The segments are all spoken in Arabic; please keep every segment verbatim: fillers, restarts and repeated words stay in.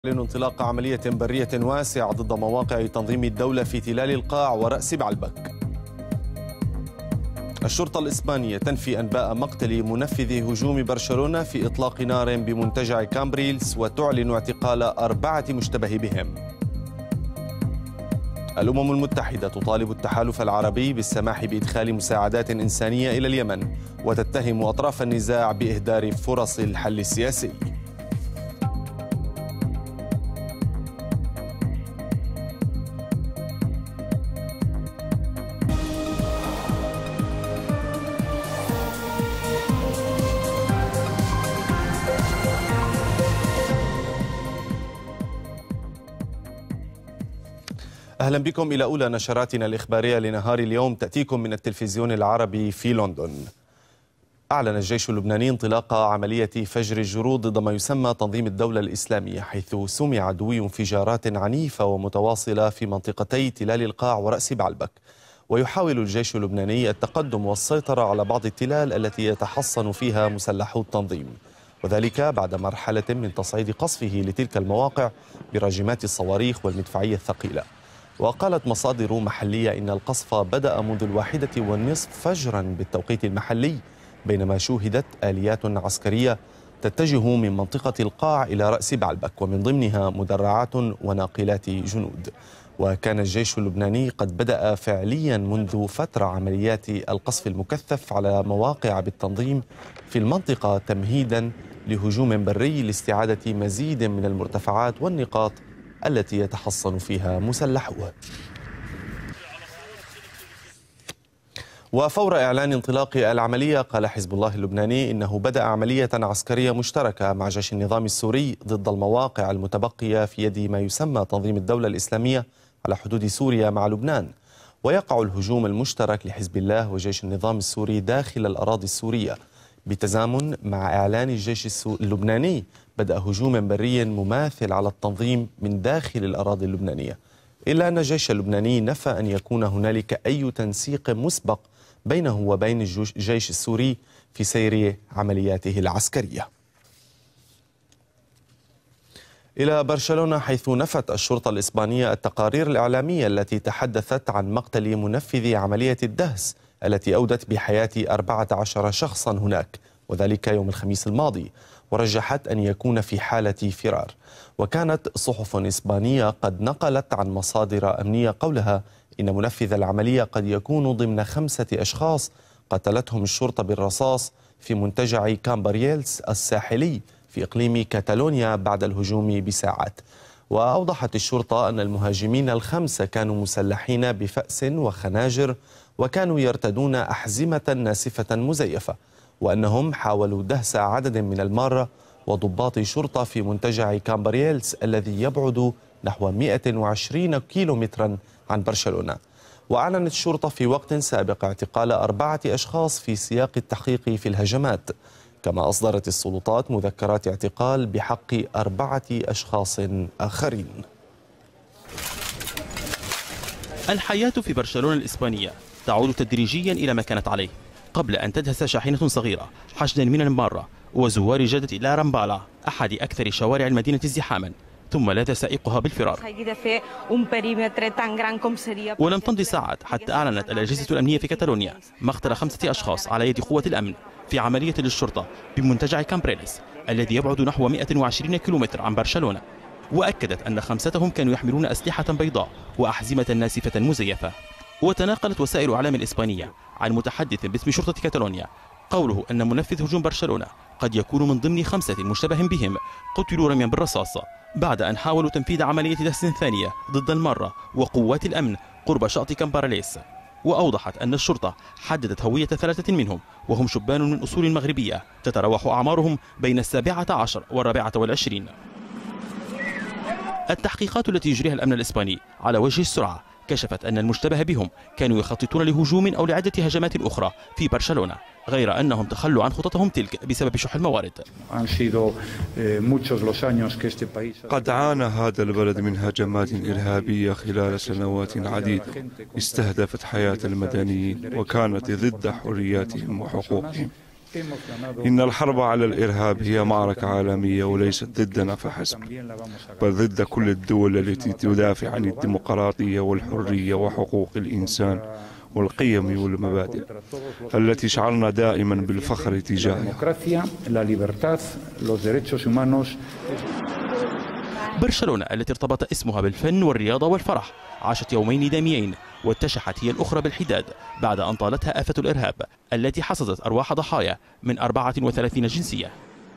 يعلن انطلاق عملية برية واسعة ضد مواقع تنظيم الدولة في تلال القاع ورأس بعلبك. الشرطة الإسبانية تنفي أنباء مقتل منفذ هجوم برشلونة في إطلاق نار بمنتجع كامبريلز وتعلن اعتقال أربعة مشتبه بهم. الأمم المتحدة تطالب التحالف العربي بالسماح بإدخال مساعدات إنسانية إلى اليمن وتتهم أطراف النزاع بإهدار فرص الحل السياسي. أهلا بكم إلى أولى نشراتنا الإخبارية لنهار اليوم، تأتيكم من التلفزيون العربي في لندن. أعلن الجيش اللبناني انطلاق عملية فجر الجرود ضد ما يسمى تنظيم الدولة الإسلامية، حيث سمع دوي انفجارات عنيفة ومتواصلة في منطقتي تلال القاع ورأس بعلبك. ويحاول الجيش اللبناني التقدم والسيطرة على بعض التلال التي يتحصن فيها مسلحو التنظيم، وذلك بعد مرحلة من تصعيد قصفه لتلك المواقع براجمات الصواريخ والمدفعية الثقيلة. وقالت مصادر محلية إن القصف بدأ منذ الواحدة والنصف فجرا بالتوقيت المحلي، بينما شوهدت آليات عسكرية تتجه من منطقة القاع إلى رأس بعلبك، ومن ضمنها مدرعات وناقلات جنود. وكان الجيش اللبناني قد بدأ فعليا منذ فترة عمليات القصف المكثف على مواقع بالتنظيم في المنطقة، تمهيدا لهجوم بري لاستعادة مزيد من المرتفعات والنقاط التي يتحصن فيها مسلحوها. وفور إعلان انطلاق العملية، قال حزب الله اللبناني إنه بدأ عملية عسكرية مشتركة مع جيش النظام السوري ضد المواقع المتبقية في يد ما يسمى تنظيم الدولة الإسلامية على حدود سوريا مع لبنان. ويقع الهجوم المشترك لحزب الله وجيش النظام السوري داخل الأراضي السورية بتزامن مع إعلان الجيش اللبناني بدأ هجوم بري مماثل على التنظيم من داخل الأراضي اللبنانية، إلا أن الجيش اللبناني نفى أن يكون هنالك أي تنسيق مسبق بينه وبين الجيش السوري في سير عملياته العسكرية. إلى برشلونة، حيث نفت الشرطة الإسبانية التقارير الإعلامية التي تحدثت عن مقتل منفذ عملية الدهس التي أودت بحياة أربعة عشر شخصا هناك، وذلك يوم الخميس الماضي، ورجحت أن يكون في حالة فرار. وكانت صحف إسبانية قد نقلت عن مصادر أمنية قولها إن منفذ العملية قد يكون ضمن خمسة أشخاص قتلتهم الشرطة بالرصاص في منتجع كامبريلز الساحلي في إقليم كاتالونيا بعد الهجوم بساعات. وأوضحت الشرطة أن المهاجمين الخمسة كانوا مسلحين بفأس وخناجر، وكانوا يرتدون أحزمة ناسفة مزيفة، وأنهم حاولوا دهس عدد من المارة وضباط شرطة في منتجع كامبريلز الذي يبعد نحو مئة وعشرين كيلومترا عن برشلونة. وأعلنت الشرطة في وقت سابق اعتقال أربعة أشخاص في سياق التحقيق في الهجمات، كما أصدرت السلطات مذكرات اعتقال بحق أربعة أشخاص آخرين. الحياة في برشلونة الإسبانية تعود تدريجيا إلى ما كانت عليه قبل أن تدهس شاحنة صغيرة حشدا من المارة وزوار جادة إلى رامبالا، أحد أكثر شوارع المدينة ازدحاما، ثم لاذ سائقها بالفرار. ولم تمض ساعات حتى أعلنت الأجهزة الأمنية في كاتالونيا مقتل خمسة أشخاص على يد قوة الأمن في عملية للشرطة بمنتجع كامبريلز الذي يبعد نحو مئة وعشرين كيلومتر عن برشلونة. وأكدت أن خمستهم كانوا يحملون أسلحة بيضاء وأحزمة ناسفة مزيفة. وتناقلت وسائل الإعلام الإسبانية عن متحدث باسم شرطة كاتالونيا قوله أن منفذ هجوم برشلونة قد يكون من ضمن خمسة مشتبه بهم قتلوا رميا بالرصاص بعد أن حاولوا تنفيذ عملية دهس ثانية ضد المارة وقوات الأمن قرب شاطئ كامبريلز. وأوضحت أن الشرطة حددت هوية ثلاثة منهم، وهم شبان من أصول مغربية تتراوح أعمارهم بين السابعة عشر والرابعة والعشرين. التحقيقات التي يجريها الأمن الإسباني على وجه السرعة كشفت أن المشتبه بهم كانوا يخططون لهجوم أو لعدة هجمات أخرى في برشلونة، غير أنهم تخلوا عن خططهم تلك بسبب شح الموارد. قد عانى هذا البلد من هجمات إرهابية خلال سنوات عديدة استهدفت حياة المدنيين وكانت ضد حرياتهم وحقوقهم. إن الحرب على الإرهاب هي معركة عالمية وليست ضدنا فحسب، بل ضد كل الدول التي تدافع عن الديمقراطية والحرية وحقوق الإنسان والقيم والمبادئ التي شعرنا دائما بالفخر تجاهها. برشلونة التي ارتبط اسمها بالفن والرياضة والفرح عاشت يومين داميين واتشحت هي الأخرى بالحداد بعد أن طالتها آفة الإرهاب التي حصدت أرواح ضحايا من أربعة وثلاثين جنسية.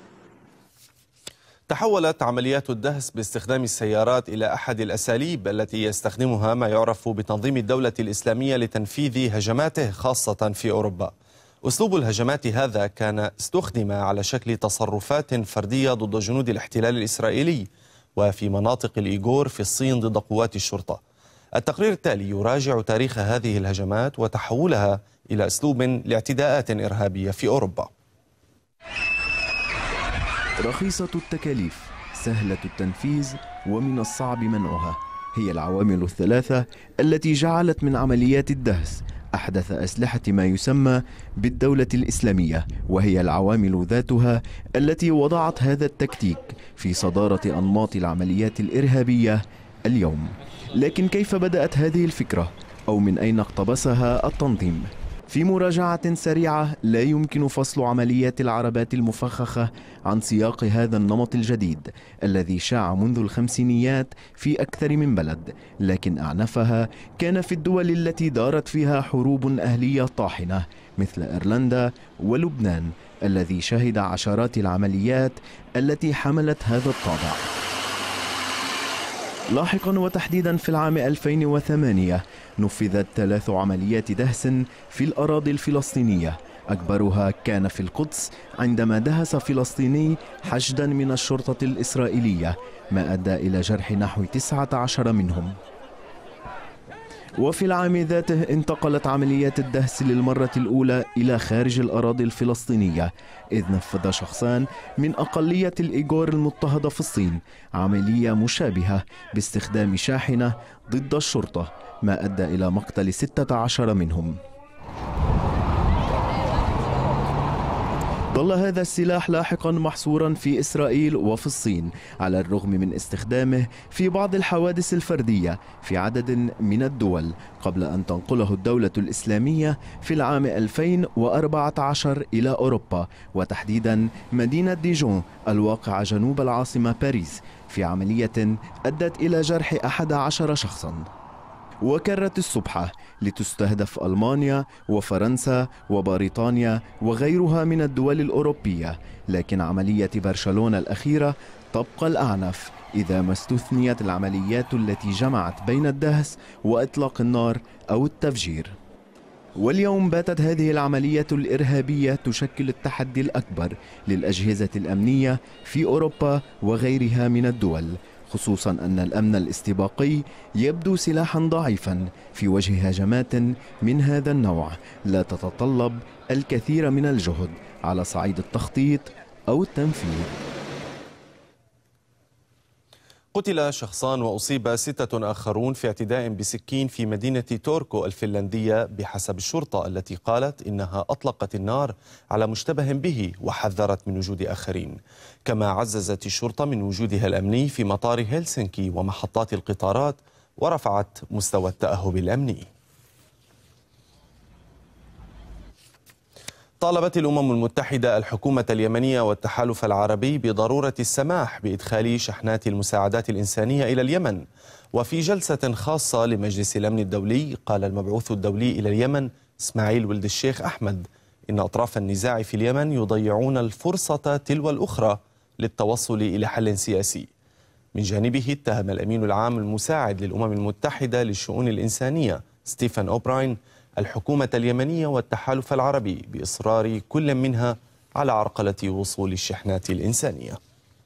تحولت عمليات الدهس باستخدام السيارات إلى أحد الأساليب التي يستخدمها ما يعرف بتنظيم الدولة الإسلامية لتنفيذ هجماته خاصة في أوروبا. أسلوب الهجمات هذا كان استخدم على شكل تصرفات فردية ضد جنود الاحتلال الإسرائيلي وفي مناطق الإيغور في الصين ضد قوات الشرطة. التقرير التالي يراجع تاريخ هذه الهجمات وتحولها إلى أسلوب لاعتداءات إرهابية في أوروبا. رخيصة التكاليف، سهلة التنفيذ، ومن الصعب منعها، هي العوامل الثلاثة التي جعلت من عمليات الدهس أحدث أسلحة ما يسمى بالدولة الإسلامية، وهي العوامل ذاتها التي وضعت هذا التكتيك في صدارة أنماط العمليات الإرهابية اليوم. لكن كيف بدأت هذه الفكرة؟ أو من أين اقتبسها التنظيم؟ في مراجعة سريعة لا يمكن فصل عمليات العربات المفخخة عن سياق هذا النمط الجديد الذي شاع منذ الخمسينيات في أكثر من بلد، لكن أعنفها كان في الدول التي دارت فيها حروب أهلية طاحنة مثل إيرلندا ولبنان الذي شهد عشرات العمليات التي حملت هذا الطابع. لاحقا وتحديدا في العام ألفين وثمانية نفذت ثلاث عمليات دهس في الأراضي الفلسطينية، أكبرها كان في القدس عندما دهس فلسطيني حشدا من الشرطة الإسرائيلية ما أدى إلى جرح نحو تسعة عشر منهم. وفي العام ذاته انتقلت عمليات الدهس للمرة الأولى إلى خارج الأراضي الفلسطينية، إذ نفذ شخصان من أقلية الإيغور المضطهدة في الصين عملية مشابهة باستخدام شاحنة ضد الشرطة ما أدى إلى مقتل ستة عشر منهم. ظل هذا السلاح لاحقا محصورا في إسرائيل وفي الصين على الرغم من استخدامه في بعض الحوادث الفردية في عدد من الدول قبل أن تنقله الدولة الإسلامية في العام ألفين وأربعة عشر إلى أوروبا، وتحديدا مدينة ديجون الواقعة جنوب العاصمة باريس في عملية أدت إلى جرح أحد عشر شخصا. وكرت السبحة لتستهدف ألمانيا وفرنسا وبريطانيا وغيرها من الدول الأوروبية، لكن عملية برشلونة الأخيرة تبقى الأعنف إذا ما استثنيت العمليات التي جمعت بين الدهس وإطلاق النار أو التفجير. واليوم باتت هذه العملية الإرهابية تشكل التحدي الأكبر للأجهزة الأمنية في أوروبا وغيرها من الدول، خصوصا أن الأمن الاستباقي يبدو سلاحا ضعيفا في وجه هجمات من هذا النوع لا تتطلب الكثير من الجهد على صعيد التخطيط أو التنفيذ. قتل شخصان وأصيب ستة آخرون في اعتداء بسكين في مدينة توركو الفنلندية بحسب الشرطة التي قالت إنها أطلقت النار على مشتبه به وحذرت من وجود آخرين. كما عززت الشرطة من وجودها الأمني في مطار هلسنكي ومحطات القطارات ورفعت مستوى التأهب الأمني. طالبت الأمم المتحدة الحكومة اليمنية والتحالف العربي بضرورة السماح بإدخال شحنات المساعدات الإنسانية إلى اليمن. وفي جلسة خاصة لمجلس الأمن الدولي قال المبعوث الدولي إلى اليمن إسماعيل ولد الشيخ أحمد إن أطراف النزاع في اليمن يضيعون الفرصة تلو الأخرى للتوصل إلى حل سياسي. من جانبه اتهم الأمين العام المساعد للأمم المتحدة للشؤون الإنسانية ستيفن أوبراين الحكومة اليمنية والتحالف العربي بإصرار كل منها على عرقلة وصول الشحنات الإنسانية.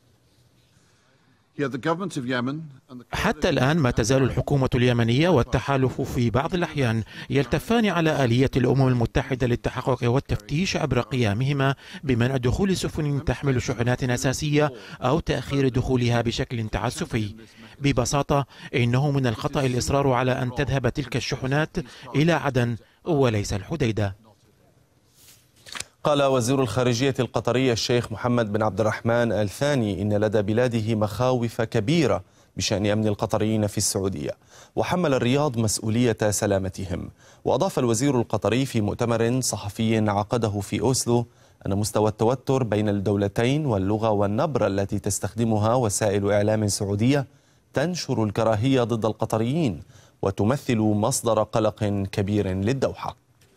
حتى الآن ما تزال الحكومة اليمنية والتحالف في بعض الأحيان يلتفان على آلية الأمم المتحدة للتحقق والتفتيش عبر قيامهما بمنع دخول سفن تحمل شحنات أساسية أو تأخير دخولها بشكل تعسفي. ببساطة إنه من الخطأ الإصرار على أن تذهب تلك الشحنات إلى عدن وليس الحديدة. قال وزير الخارجية القطري الشيخ محمد بن عبد الرحمن آل ثاني إن لدى بلاده مخاوف كبيرة بشأن أمن القطريين في السعودية، وحمل الرياض مسؤولية سلامتهم. وأضاف الوزير القطري في مؤتمر صحفي عقده في أوسلو أن مستوى التوتر بين الدولتين واللغة والنبرة التي تستخدمها وسائل إعلام سعودية تنشر الكراهية ضد القطريين وتمثل مصدر قلق كبير للدوحة.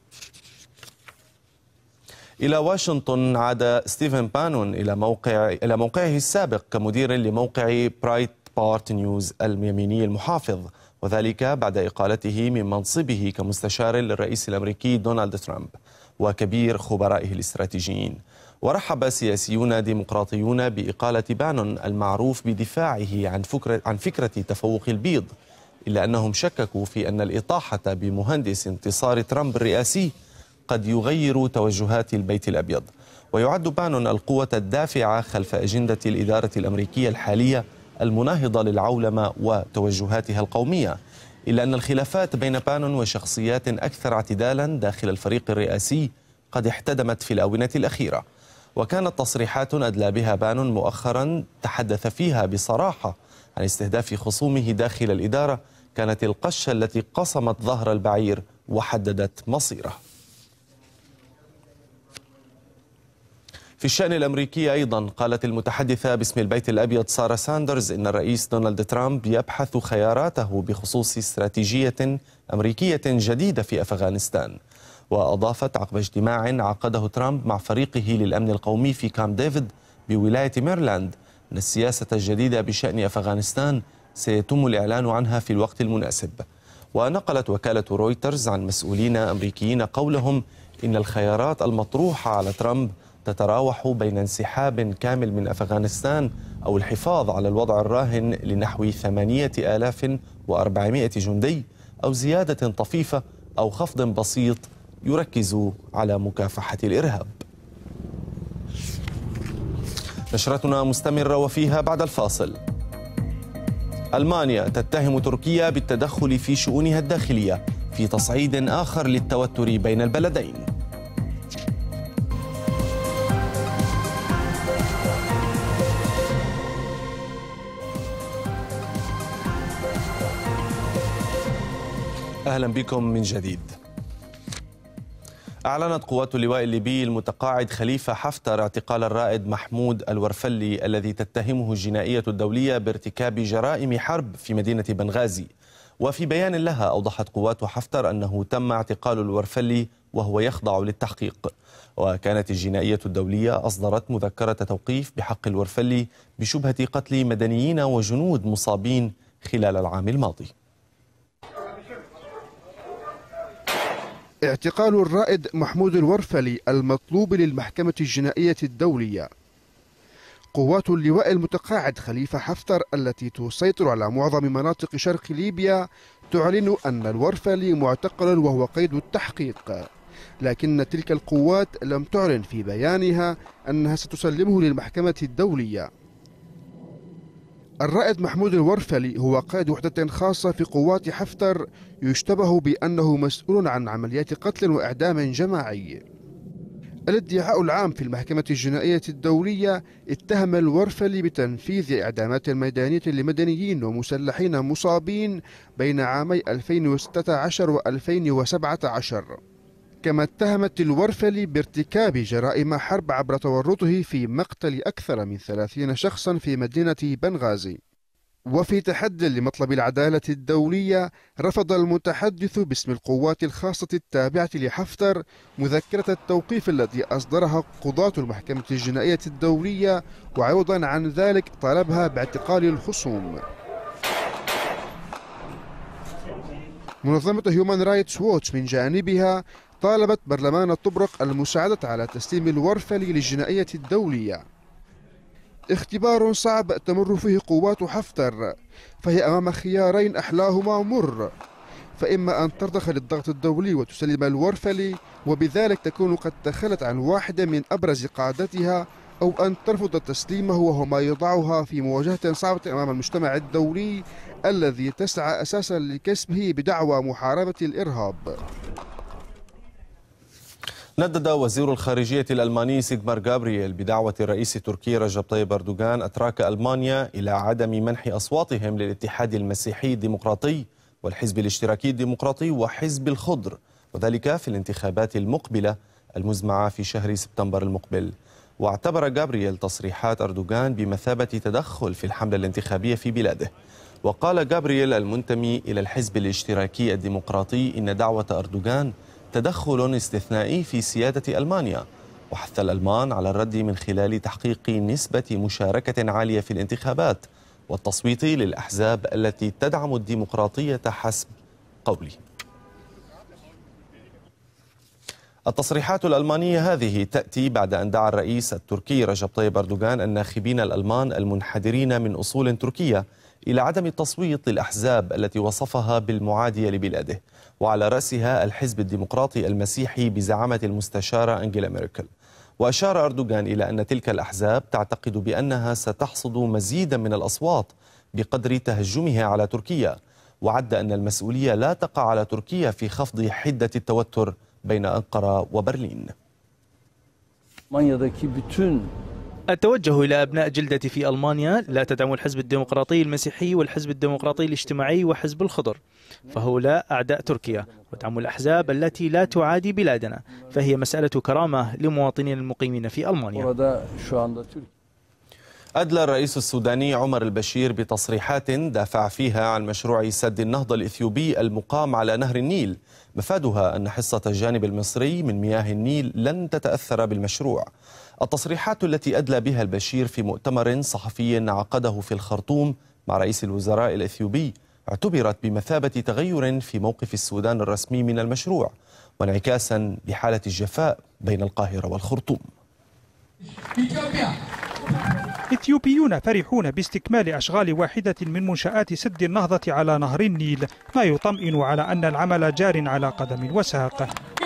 إلى واشنطن عاد ستيفن بانون إلى موقع إلى موقعه السابق كمدير لموقع برايت بارت نيوز اليميني المحافظ، وذلك بعد إقالته من منصبه كمستشار للرئيس الأمريكي دونالد ترامب وكبير خبرائه الاستراتيجيين. ورحب سياسيون ديمقراطيون بإقالة بانون المعروف بدفاعه عن فكرة عن فكرة تفوق البيض، إلا أنهم شككوا في أن الإطاحة بمهندس انتصار ترامب الرئاسي قد يغير توجهات البيت الأبيض. ويعد بانون القوة الدافعة خلف أجندة الإدارة الأمريكية الحالية المناهضة للعولمة وتوجهاتها القومية، إلا أن الخلافات بين بانون وشخصيات أكثر اعتدالا داخل الفريق الرئاسي قد احتدمت في الآونة الأخيرة. وكانت تصريحات أدلى بها بانون مؤخرا تحدث فيها بصراحة عن استهداف خصومه داخل الإدارة كانت القشة التي قصمت ظهر البعير وحددت مصيره. في الشأن الأمريكي أيضا قالت المتحدثة باسم البيت الأبيض سارة ساندرز إن الرئيس دونالد ترامب يبحث خياراته بخصوص استراتيجية أمريكية جديدة في أفغانستان. وأضافت عقب اجتماع عقده ترامب مع فريقه للأمن القومي في كامب ديفيد بولاية ميرلاند أن السياسة الجديدة بشأن أفغانستان سيتم الإعلان عنها في الوقت المناسب. ونقلت وكالة رويترز عن مسؤولين أمريكيين قولهم إن الخيارات المطروحة على ترامب تتراوح بين انسحاب كامل من أفغانستان أو الحفاظ على الوضع الراهن لنحو ثمانية آلاف وأربعمائة جندي، أو زيادة طفيفة أو خفض بسيط يركز على مكافحة الإرهاب. نشرتنا مستمرة وفيها بعد الفاصل. ألمانيا تتهم تركيا بالتدخل في شؤونها الداخلية في تصعيد آخر للتوتر بين البلدين. أهلا بكم من جديد. أعلنت قوات اللواء الليبي المتقاعد خليفة حفتر اعتقال الرائد محمود الورفلي الذي تتهمه الجنائية الدولية بارتكاب جرائم حرب في مدينة بنغازي. وفي بيان لها أوضحت قوات حفتر أنه تم اعتقال الورفلي وهو يخضع للتحقيق. وكانت الجنائية الدولية أصدرت مذكرة توقيف بحق الورفلي بشبهة قتل مدنيين وجنود مصابين خلال العام الماضي. اعتقال الرائد محمود الورفلي المطلوب للمحكمة الجنائية الدولية. قوات اللواء المتقاعد خليفة حفتر التي تسيطر على معظم مناطق شرق ليبيا تعلن أن الورفلي معتقل وهو قيد التحقيق، لكن تلك القوات لم تعلن في بيانها أنها ستسلمه للمحكمة الدولية. الرائد محمود الورفلي هو قائد وحدة خاصة في قوات حفتر يشتبه بأنه مسؤول عن عمليات قتل وإعدام جماعي. الادعاء العام في المحكمة الجنائية الدولية اتهم الورفلي بتنفيذ إعدامات ميدانية لمدنيين ومسلحين مصابين بين عامي ألفين وستة عشر و ألفين وسبعة عشر. كما اتهمت الورفلي بارتكاب جرائم حرب عبر تورطه في مقتل أكثر من ثلاثين شخصا في مدينة بنغازي. وفي تحد لمطلب العدالة الدولية، رفض المتحدث باسم القوات الخاصة التابعة لحفتر مذكرة التوقيف التي أصدرها قضاة المحكمة الجنائية الدولية، وعوضا عن ذلك طالبها باعتقال الخصوم. منظمة هيومان رايتس ووتش من جانبها طالبت برلمان طبرق المساعدة على تسليم الورفلي للجنائية الدولية. اختبار صعب تمر فيه قوات حفتر، فهي أمام خيارين أحلاهما مر، فإما أن ترضخ للضغط الدولي وتسلم الورفلي وبذلك تكون قد تخلت عن واحدة من أبرز قادتها، أو أن ترفض تسليمه وهو ما يضعها في مواجهة صعبة أمام المجتمع الدولي الذي تسعى أساسا لكسبه بدعوى محاربة الإرهاب. ندد وزير الخارجية الألماني سيغمار غابرييل بدعوة الرئيس التركي رجب طيب أردوغان أتراك ألمانيا إلى عدم منح أصواتهم للاتحاد المسيحي الديمقراطي والحزب الاشتراكي الديمقراطي وحزب الخضر، وذلك في الانتخابات المقبلة المزمعة في شهر سبتمبر المقبل. واعتبر غابرييل تصريحات أردوغان بمثابة تدخل في الحملة الانتخابية في بلاده. وقال غابرييل المنتمي إلى الحزب الاشتراكي الديمقراطي إن دعوة أردوغان تدخل استثنائي في سيادة ألمانيا، وحث الألمان على الرد من خلال تحقيق نسبة مشاركة عالية في الانتخابات والتصويت للأحزاب التي تدعم الديمقراطية حسب قوله. التصريحات الألمانية هذه تأتي بعد أن دعا الرئيس التركي رجب طيب أردوغان الناخبين الألمان المنحدرين من أصول تركية إلى عدم التصويت للأحزاب التي وصفها بالمعادية لبلاده، وعلى رأسها الحزب الديمقراطي المسيحي بزعامة المستشارة أنجيلا ميركل. وأشار أردوغان إلى أن تلك الأحزاب تعتقد بأنها ستحصد مزيدا من الأصوات بقدر تهجمها على تركيا، وعد أن المسؤولية لا تقع على تركيا في خفض حدة التوتر بين أنقرة وبرلين. التوجه إلى أبناء جلدتي في ألمانيا: لا تدعموا الحزب الديمقراطي المسيحي والحزب الديمقراطي الاجتماعي وحزب الخضر، فهؤلاء أعداء تركيا، ودعموا الأحزاب التي لا تعادي بلادنا، فهي مسألة كرامة لمواطنين المقيمين في ألمانيا. أدلى الرئيس السوداني عمر البشير بتصريحات دافع فيها عن مشروع سد النهضة الإثيوبي المقام على نهر النيل، مفادها أن حصة الجانب المصري من مياه النيل لن تتأثر بالمشروع. التصريحات التي أدلى بها البشير في مؤتمر صحفي عقده في الخرطوم مع رئيس الوزراء الإثيوبي اعتبرت بمثابة تغير في موقف السودان الرسمي من المشروع، وانعكاسا لحالة الجفاء بين القاهرة والخرطوم. إثيوبيون فرحون باستكمال أشغال واحدة من منشآت سد النهضة على نهر النيل، ما يطمئن على أن العمل جار على قدم وساق.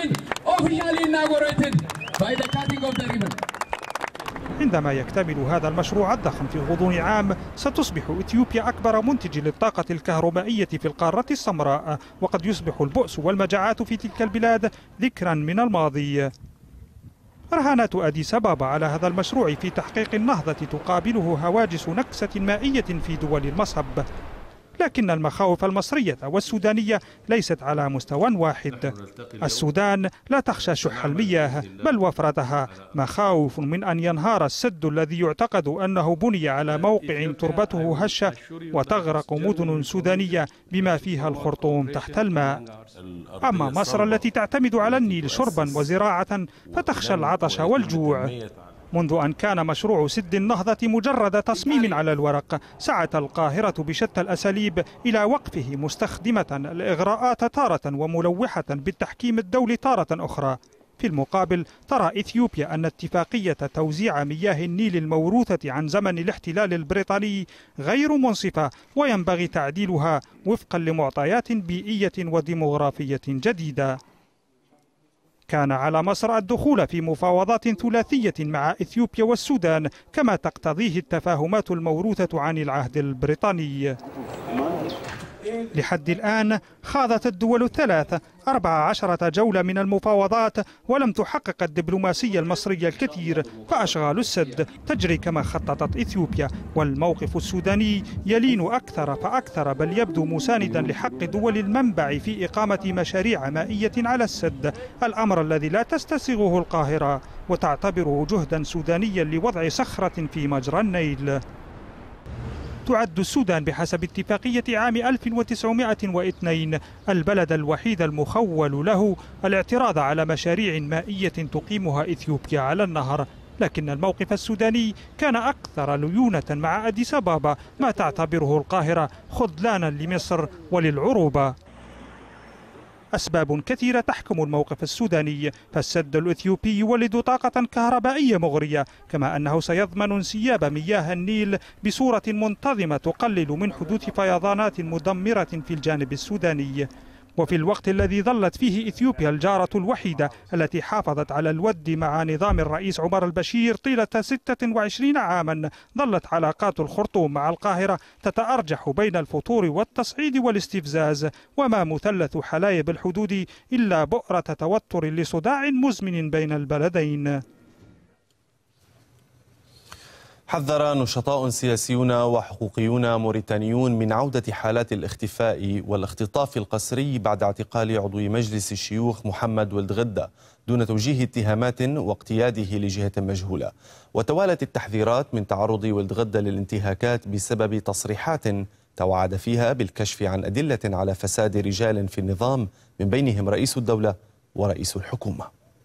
عندما يكتمل هذا المشروع الضخم في غضون عام، ستصبح إثيوبيا أكبر منتج للطاقة الكهربائية في القارة السمراء، وقد يصبح البؤس والمجاعات في تلك البلاد ذكرا من الماضي. رهانات أديس أبابا على هذا المشروع في تحقيق النهضة تقابله هواجس نكسة مائية في دول المصب، لكن المخاوف المصرية والسودانية ليست على مستوى واحد. السودان لا تخشى شح المياه بل وفرتها، مخاوف من أن ينهار السد الذي يعتقد أنه بني على موقع تربته هشة وتغرق مدن سودانية بما فيها الخرطوم تحت الماء. أما مصر التي تعتمد على النيل شربا وزراعة فتخشى العطش والجوع. منذ أن كان مشروع سد النهضة مجرد تصميم على الورق، سعت القاهرة بشتى الأساليب إلى وقفه، مستخدمة الإغراءات تارة وملوحة بالتحكيم الدولي تارة أخرى. في المقابل ترى إثيوبيا أن اتفاقية توزيع مياه النيل الموروثة عن زمن الاحتلال البريطاني غير منصفة، وينبغي تعديلها وفقا لمعطيات بيئية وديمغرافية جديدة. كان على مصر الدخول في مفاوضات ثلاثية مع إثيوبيا والسودان كما تقتضيه التفاهمات الموروثة عن العهد البريطاني. لحد الآن خاضت الدول الثلاث أربع عشرة جولة من المفاوضات ولم تحقق الدبلوماسية المصرية الكثير، فأشغال السد تجري كما خططت إثيوبيا، والموقف السوداني يلين أكثر فأكثر، بل يبدو مساندا لحق دول المنبع في إقامة مشاريع مائية على السد، الأمر الذي لا تستسيغه القاهرة وتعتبره جهدا سودانيا لوضع صخرة في مجرى النيل. تعد السودان بحسب اتفاقية عام ألف وتسعمائة واثنين البلد الوحيد المخول له الاعتراض على مشاريع مائية تقيمها إثيوبيا على النهر، لكن الموقف السوداني كان أكثر ليونة مع أديس أبابا، ما تعتبره القاهرة خذلانا لمصر وللعروبة. أسباب كثيرة تحكم الموقف السوداني، فالسد الإثيوبي يولد طاقة كهربائية مغرية، كما أنه سيضمن انسياب مياه النيل بصورة منتظمة تقلل من حدوث فيضانات مدمرة في الجانب السوداني. وفي الوقت الذي ظلت فيه إثيوبيا الجارة الوحيدة التي حافظت على الود مع نظام الرئيس عمر البشير طيلة ستة وعشرين عاما، ظلت علاقات الخرطوم مع القاهرة تتأرجح بين الفتور والتصعيد والاستفزاز، وما مثلث حلايب الحدود إلا بؤرة توتر لصداع مزمن بين البلدين. حذر نشطاء سياسيون وحقوقيون موريتانيون من عودة حالات الاختفاء والاختطاف القسري بعد اعتقال عضو مجلس الشيوخ محمد ولد غدة دون توجيه اتهامات واقتياده لجهة مجهولة. وتوالت التحذيرات من تعرض ولد غدة للانتهاكات بسبب تصريحات توعد فيها بالكشف عن أدلة على فساد رجال في النظام، من بينهم رئيس الدولة ورئيس الحكومة.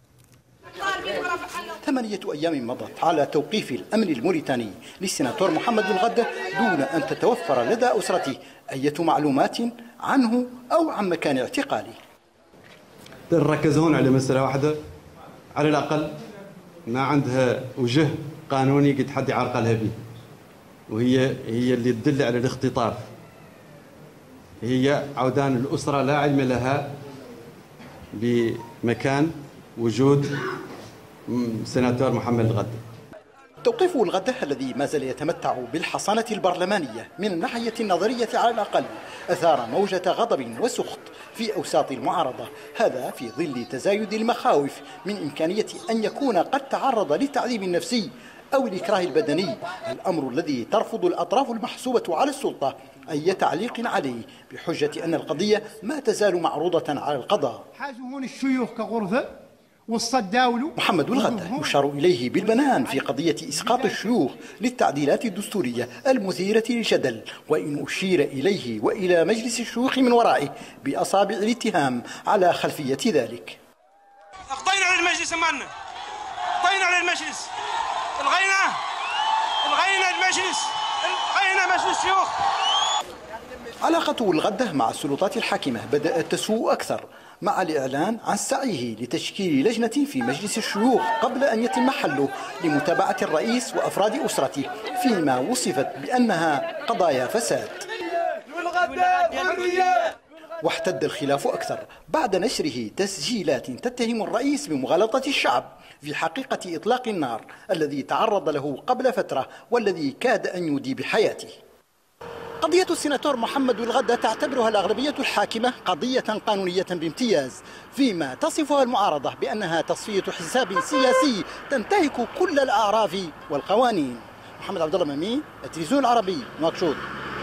ثمانية أيام مضت على توقيف الأمن الموريتاني للسيناتور محمد ولد غدة دون أن تتوفر لدى أسرته أي معلومات عنه أو عن مكان اعتقاله. نركز هون على مسألة واحدة على الأقل ما عندها وجه قانوني قد حد يعرقلها به، وهي هي اللي تدل على الاختطاف. هي عودان الأسرة لا علم لها بمكان وجود سيناتور محمد ولد غدة. توقيف ولد غدة الذي ما زال يتمتع بالحصانة البرلمانية من الناحية النظرية على الأقل أثار موجة غضب وسخط في أوساط المعارضة، هذا في ظل تزايد المخاوف من إمكانية أن يكون قد تعرض للتعذيب النفسي أو الإكراه البدني، الأمر الذي ترفض الأطراف المحسوبة على السلطة أي تعليق عليه بحجة أن القضية ما تزال معروضة على القضاء. حاجون الشيوخ كغرفة والصداولو. محمد ولد غدة يشار إليه بالبنان في قضية إسقاط الشيوخ للتعديلات الدستورية المثيرة للجدل، وإن أشير إليه وإلى مجلس الشيوخ من ورائه بأصابع الاتهام على خلفية ذلك. قضينا على المجلس معنا، قضينا على المجلس، الغينا الغينا المجلس، الغينا مجلس الشيوخ. علاقة ولد غدة مع السلطات الحاكمة بدأت تسوء أكثر مع الإعلان عن سعيه لتشكيل لجنة في مجلس الشيوخ قبل أن يتم حله لمتابعة الرئيس وأفراد أسرته فيما وصفت بأنها قضايا فساد. واحتد الخلاف أكثر بعد نشره تسجيلات تتهم الرئيس بمغالطة الشعب في حقيقة إطلاق النار الذي تعرض له قبل فترة والذي كاد أن يودي بحياته. قضية السيناتور محمد ولد غدة تعتبرها الأغلبية الحاكمة قضية قانونية بامتياز، فيما تصفها المعارضة بأنها تصفية حساب سياسي تنتهك كل الأعراف والقوانين. محمد عبد الله مامي، التلفزيون العربي، نواكشوط.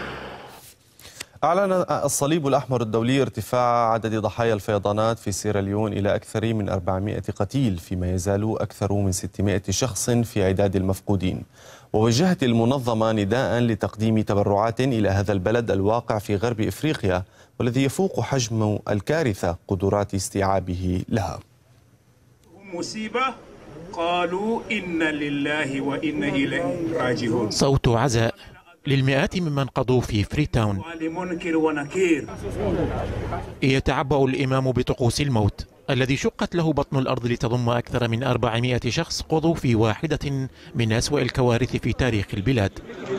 أعلن الصليب الأحمر الدولي ارتفاع عدد ضحايا الفيضانات في سيراليون إلى أكثر من أربعمائة قتيل، فيما يزال أكثر من ستمائة شخص في عداد المفقودين. ووجهت المنظمة نداء لتقديم تبرعات إلى هذا البلد الواقع في غرب إفريقيا، والذي يفوق حجم الكارثة قدرات استيعابه لها. مصيبة قالوا إن لله وإنا إليه راجعون. صوت عزاء للمئات ممن قضوا في فريتاون. يتعبأ الإمام بطقوس الموت الذي شقت له بطن الأرض لتضم أكثر من أربعمائة شخص قضوا في واحدة من أسوأ الكوارث في تاريخ البلاد.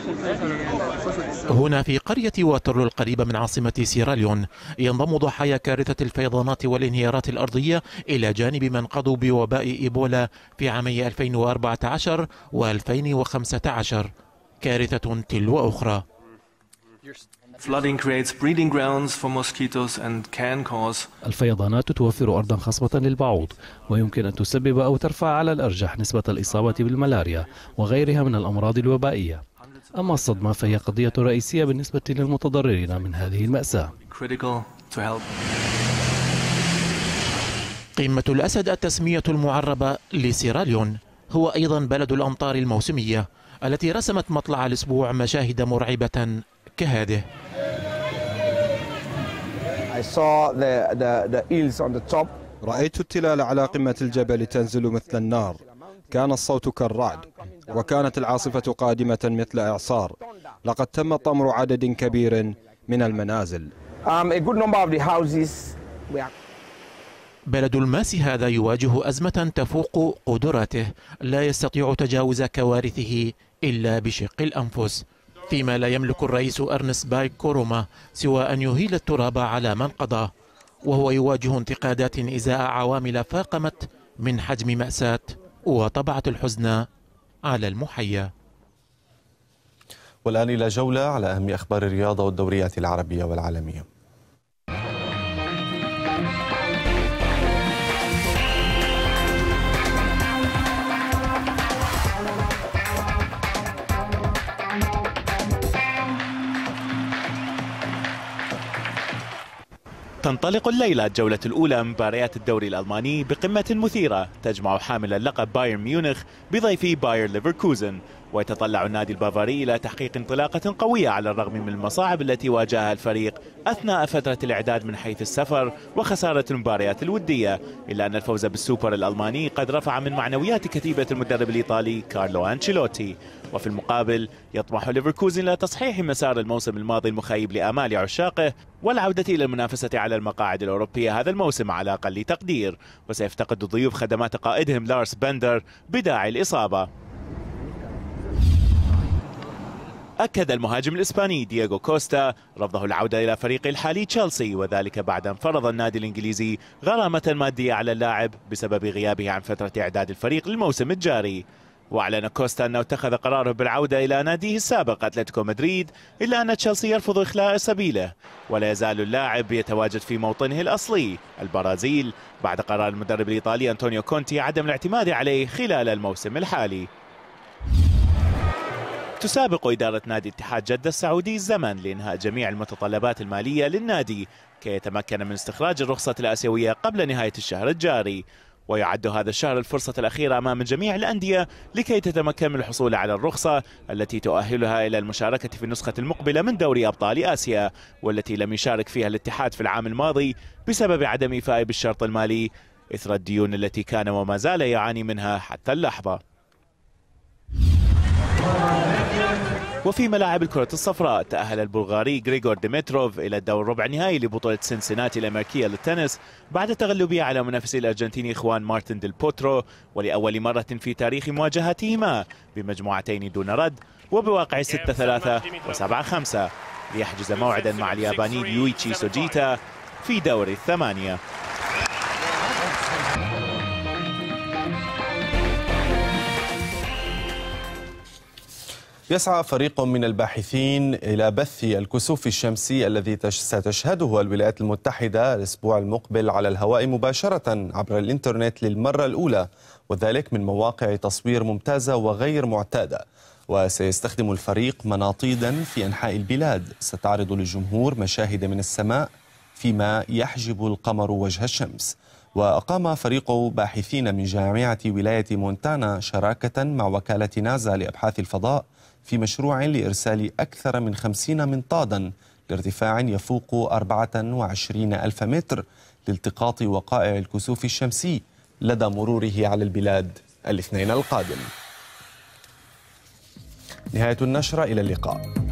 هنا في قرية واترلو القريبة من عاصمة سيراليون ينضم ضحايا كارثة الفيضانات والانهيارات الأرضية إلى جانب من قضوا بوباء إيبولا في عامي ألفين وأربعة عشر وألفين وخمسة عشر، كارثة تلو أخرى. الفيضانات توفر أرضا خصبة للبعوض، ويمكن أن تسبب أو ترفع على الأرجح نسبة الإصابة بالملاريا وغيرها من الأمراض الوبائية. أما الصدمة فهي قضية رئيسية بالنسبة للمتضررين من هذه المأساة. قمة الأسد التسمية المعربة لسيراليون هو أيضا بلد الأمطار الموسمية التي رسمت مطلع الأسبوع مشاهد مرعبة كهذه. رأيت التلال على قمة الجبل تنزل مثل النار، كان الصوت كالرعد، وكانت العاصفة قادمة مثل إعصار. لقد تم طمر عدد كبير من المنازل. بلد الماس هذا يواجه أزمة تفوق قدراته، لا يستطيع تجاوز كوارثه إلا بشق الأنفس، فيما لا يملك الرئيس أرنست باي كوروما سوى أن يهيل التراب على من قضى. وهو يواجه انتقادات إزاء عوامل فاقمت من حجم مأساة وطبعت الحزن على المحيا. والآن إلى جولة على أهم أخبار الرياضة والدوريات العربية والعالمية. تنطلق الليلة الجولة الأولى من مباريات الدوري الألماني بقمة مثيرة تجمع حامل اللقب بايرن ميونخ بضيفي باير ليفركوزن، ويتطلع النادي البافاري إلى تحقيق انطلاقة قوية على الرغم من المصاعب التي واجهها الفريق أثناء فترة الإعداد من حيث السفر وخسارة المباريات الودية، إلا أن الفوز بالسوبر الألماني قد رفع من معنويات كتيبة المدرب الإيطالي كارلو أنشيلوتي. وفي المقابل يطمح ليفركوزن إلى تصحيح مسار الموسم الماضي المخيب لآمال عشاقه والعودة إلى المنافسة على المقاعد الأوروبية هذا الموسم على أقل تقدير، وسيفتقد الضيوف خدمات قائدهم لارس بندر بداعي الإصابة. أكد المهاجم الإسباني دييغو كوستا رفضه العودة إلى فريقه الحالي تشيلسي، وذلك بعد أن فرض النادي الإنجليزي غرامة مادية على اللاعب بسبب غيابه عن فترة إعداد الفريق للموسم الجاري. وأعلن كوستا أنه اتخذ قراره بالعودة إلى ناديه السابق أتلتيكو مدريد، إلا أن تشيلسي يرفض إخلاء سبيله، ولا يزال اللاعب يتواجد في موطنه الأصلي البرازيل بعد قرار المدرب الإيطالي أنطونيو كونتي عدم الاعتماد عليه خلال الموسم الحالي. تسابق إدارة نادي اتحاد جدة السعودي الزمن لإنهاء جميع المتطلبات المالية للنادي كي يتمكن من استخراج الرخصة الآسيوية قبل نهاية الشهر الجاري، ويعد هذا الشهر الفرصة الأخيرة أمام جميع الأندية لكي تتمكن من الحصول على الرخصة التي تؤهلها إلى المشاركة في النسخة المقبلة من دوري أبطال آسيا، والتي لم يشارك فيها الاتحاد في العام الماضي بسبب عدم إيفائه بالشرط المالي إثر الديون التي كان وما زال يعاني منها حتى اللحظة. وفي ملاعب الكرة الصفراء تأهل البلغاري غريغور ديمتروف إلى الدور ربع النهائي لبطولة سنسناتي الأمريكية للتنس بعد تغلبه على منافسه الأرجنتيني خوان مارتن ديل بوترو، ولأول مرة في تاريخ مواجهتهما بمجموعتين دون رد وبواقع ستة ثلاثة وسبعة خمسة، ليحجز موعدا مع الياباني ريويتشي سوجيتا في دور الثمانية. يسعى فريق من الباحثين إلى بث الكسوف الشمسي الذي ستشهده الولايات المتحدة الأسبوع المقبل على الهواء مباشرة عبر الإنترنت للمرة الأولى، وذلك من مواقع تصوير ممتازة وغير معتادة. وسيستخدم الفريق مناطيدا في أنحاء البلاد ستعرض للجمهور مشاهد من السماء فيما يحجب القمر وجه الشمس. وأقام فريق باحثين من جامعة ولاية مونتانا شراكة مع وكالة ناسا لأبحاث الفضاء في مشروع لإرسال أكثر من خمسين منطادا لارتفاع يفوق أربعة وعشرين ألف متر لالتقاط وقائع الكسوف الشمسي لدى مروره على البلاد الاثنين القادم. نهاية النشرة، إلى اللقاء.